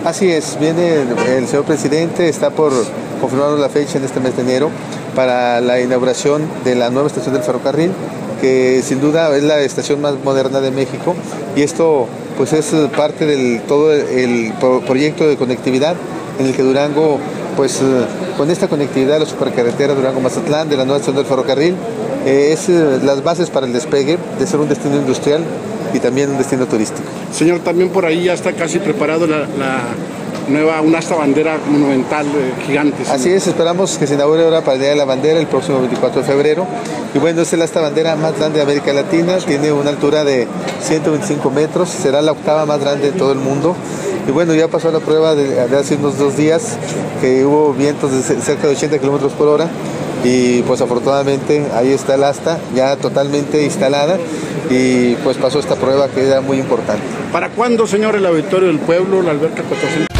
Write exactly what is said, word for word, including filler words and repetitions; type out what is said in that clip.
Así es, viene el señor presidente, está por confirmarnos la fecha en este mes de enero para la inauguración de la nueva estación del ferrocarril, que sin duda es la estación más moderna de México, y esto pues es parte del todo el proyecto de conectividad en el que Durango, pues con esta conectividad, la supercarretera Durango-Mazatlán de la nueva estación del ferrocarril, eh, es eh, las bases para el despegue de ser un destino industrial y también un destino turístico. Señor, también por ahí ya está casi preparado la, la nueva, una asta bandera monumental eh, gigante. Señor. Así es, esperamos que se inaugure ahora para el Día de la Bandera el próximo veinticuatro de febrero. Y bueno, es la asta bandera más grande de América Latina, tiene una altura de ciento veinticinco metros, será la octava más grande de todo el mundo. Y bueno, ya pasó la prueba de, de hace unos dos días, que hubo vientos de cerca de ochenta kilómetros por hora, y pues afortunadamente ahí está el asta ya totalmente instalada, y pues pasó esta prueba que era muy importante. ¿Para cuándo, señor, el Auditorio del Pueblo, la alberca cuatrocientos?